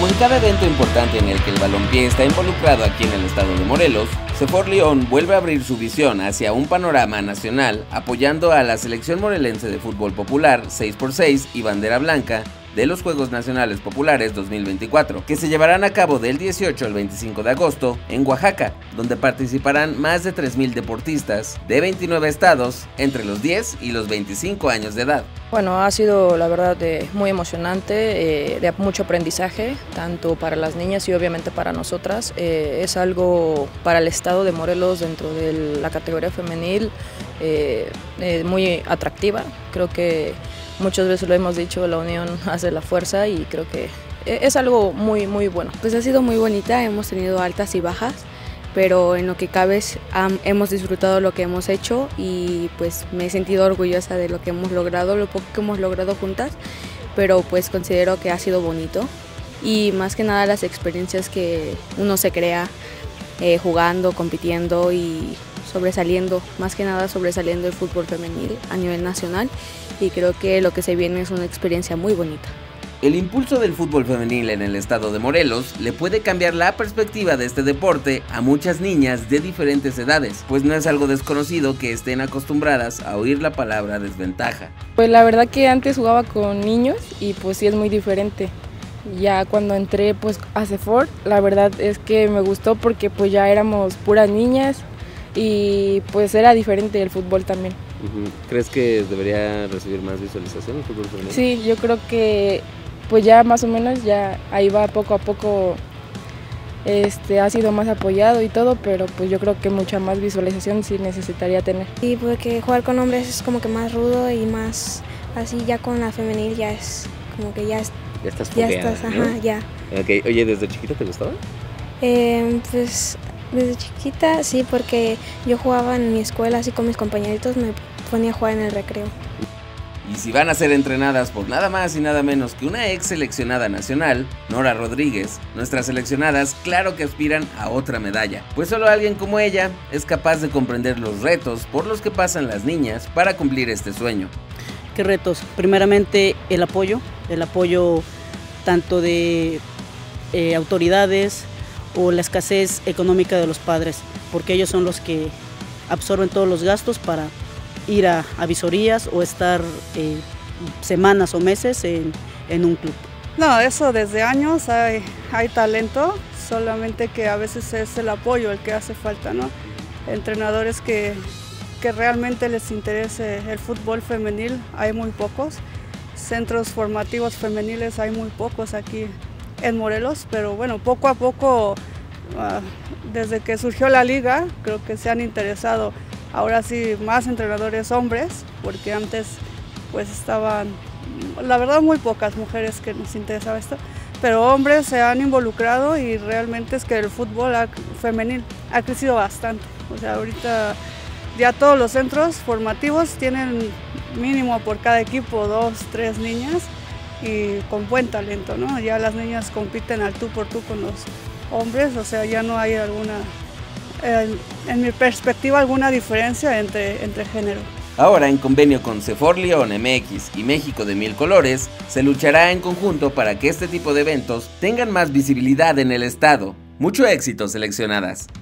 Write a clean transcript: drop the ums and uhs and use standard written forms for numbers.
Como en cada evento importante en el que el balompié está involucrado aquí en el estado de Morelos, CEFOR León vuelve a abrir su visión hacia un panorama nacional apoyando a la selección morelense de fútbol popular 6x6 y bandera blanca de los Juegos Nacionales Populares 2024, que se llevarán a cabo del 18 al 25 de agosto en Oaxaca, donde participarán más de 3,000 deportistas de 29 estados entre los 10 y los 25 años de edad. Bueno, ha sido la verdad muy emocionante, de mucho aprendizaje, tanto para las niñas y obviamente para nosotras. Es algo para el estado de Morelos dentro de la categoría femenil muy atractiva. Creo que muchas veces lo hemos dicho, la unión hace la fuerza y creo que es algo muy bueno. Pues ha sido muy bonita, hemos tenido altas y bajas, pero en lo que cabe hemos disfrutado lo que hemos hecho y pues me he sentido orgullosa de lo que hemos logrado, lo poco que hemos logrado juntas, pero pues considero que ha sido bonito y más que nada las experiencias que uno se crea jugando, compitiendo y sobresaliendo, más que nada sobresaliendo el fútbol femenil a nivel nacional, y creo que lo que se viene es una experiencia muy bonita. El impulso del fútbol femenil en el estado de Morelos le puede cambiar la perspectiva de este deporte a muchas niñas de diferentes edades, pues no es algo desconocido que estén acostumbradas a oír la palabra desventaja. Pues la verdad que antes jugaba con niños y pues sí es muy diferente. Ya cuando entré pues a CEFOR, la verdad es que me gustó porque pues ya éramos puras niñas y pues era diferente el fútbol también. ¿Crees que debería recibir más visualización el fútbol femenil? Sí, yo creo que pues ya más o menos ya ahí va poco a poco, ha sido más apoyado y todo, pero pues yo creo que mucha más visualización sí necesitaría tener. Sí, porque jugar con hombres es como que más rudo y más así, ya con la femenil ya es como que ya estás fogueada, ¿no? ajá, ya. Okay. Oye, ¿desde chiquita te gustaba? Pues desde chiquita sí, porque yo jugaba en mi escuela así con mis compañeritos, me ponía a jugar en el recreo. Y si van a ser entrenadas por nada más y nada menos que una ex seleccionada nacional, Nora Rodríguez, nuestras seleccionadas claro que aspiran a otra medalla, pues solo alguien como ella es capaz de comprender los retos por los que pasan las niñas para cumplir este sueño. ¿Qué retos? Primeramente el apoyo tanto de autoridades o la escasez económica de los padres, porque ellos son los que absorben todos los gastos para ir a visorías o estar semanas o meses en un club. No, eso desde años hay talento, solamente que a veces es el apoyo el que hace falta, ¿no? Entrenadores que realmente les interese el fútbol femenil hay muy pocos, centros formativos femeniles hay muy pocos aquí en Morelos, pero bueno, poco a poco, desde que surgió la liga, creo que se han interesado ahora sí más entrenadores hombres, porque antes pues estaban, la verdad, muy pocas mujeres que nos interesaba esto, pero hombres se han involucrado y realmente es que el fútbol femenil ha crecido bastante. O sea, ahorita ya todos los centros formativos tienen mínimo por cada equipo 2, 3 niñas y con buen talento, ¿no? Ya las niñas compiten al tú por tú con los hombres, o sea, ya no hay alguna, en mi perspectiva, alguna diferencia entre género. Ahora, en convenio con CEFOR León MX y México de Mil Colores, se luchará en conjunto para que este tipo de eventos tengan más visibilidad en el estado. Mucho éxito, seleccionadas.